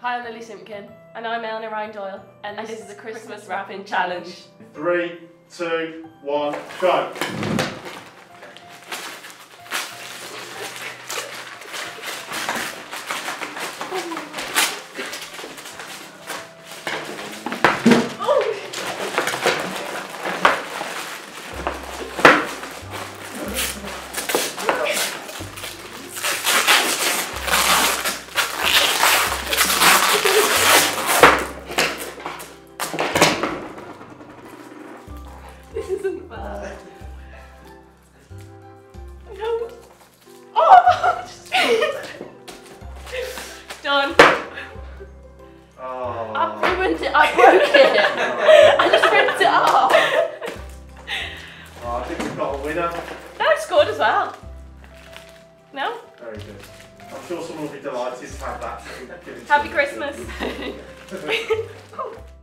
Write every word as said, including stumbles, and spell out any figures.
I'm Lily Simkin. And I'm Eleanor Ryan-Doyle. And, And this, this is is the a Christmas, Christmas Wrapping Wrapping Challenge. Challenge. Three, two, one, go. This isn't bad. No. Oh! Done. Oh. I ruined it. I broke it. I just ripped it off. Oh, I think we've got a winner. No, I scored as well. No? Very good. I'm sure someone will be delighted to have that. Happy Christmas.